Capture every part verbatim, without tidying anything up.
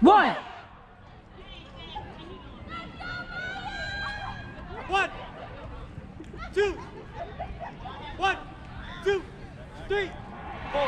one. One, two, one, two, three, four.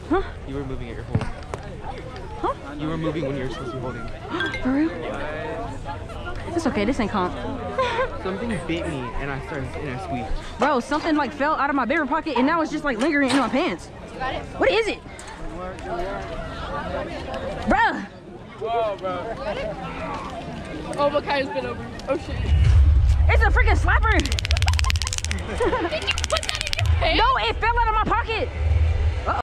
Huh? You were moving at your hold. Huh? You were moving when you were supposed to be holding. For real? It's okay, this ain't comp. Something bit me and I started and I squeaked. Bro, something like fell out of my bigger pocket and now it's just like lingering in my pants. What is it? Bruh! Whoa, bro. Oh, Makai's been over. Oh, shit. It's a freaking slapper! Did you put that in your pants? No, it fell out of my pocket!